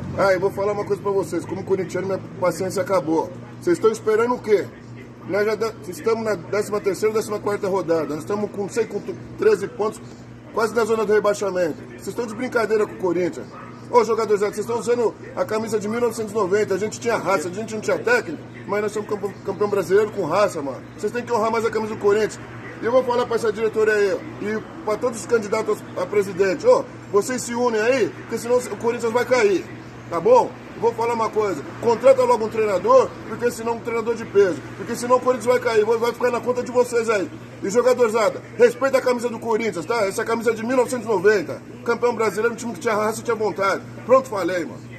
Ah, eu vou falar uma coisa pra vocês. Como corintiano, minha paciência acabou. Vocês estão esperando o quê? Nós já estamos na 13ª, 14ª rodada. Nós estamos com, não sei, com 13 pontos, quase na zona do rebaixamento. Vocês estão de brincadeira com o Corinthians. Ô, jogadores, vocês estão usando a camisa de 1990. A gente tinha raça, a gente não tinha técnico, mas nós somos campeão brasileiro com raça, mano. Vocês têm que honrar mais a camisa do Corinthians. E eu vou falar para essa diretoria aí, ó, e para todos os candidatos a presidente, ó, vocês se unem aí, porque senão o Corinthians vai cair, tá bom? Eu vou falar uma coisa, contrata logo um treinador, porque senão um treinador de peso, porque senão o Corinthians vai cair, vai ficar na conta de vocês aí. E jogadorzada, respeita a camisa do Corinthians, tá? Essa camisa é de 1990, campeão brasileiro, um time que tinha raça e tinha vontade. Pronto, falei, mano.